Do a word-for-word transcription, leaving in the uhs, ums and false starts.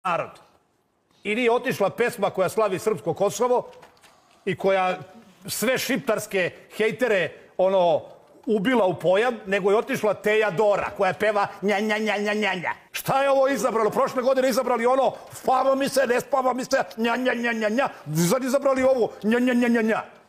narod. I nije otišla pesma koja slavi srpsko Kosovo i koja sve šiptarske hejtere ono ubila u pojam, nego je otišla Teja Dora koja peva nja nja nja nja nja nja. Šta je ovo izabralo? Prošle godine izabrali ono spava mi se, ne spava mi se, nja nja nja nja nja. Sad izabrali ovo nja nja nja nja nja.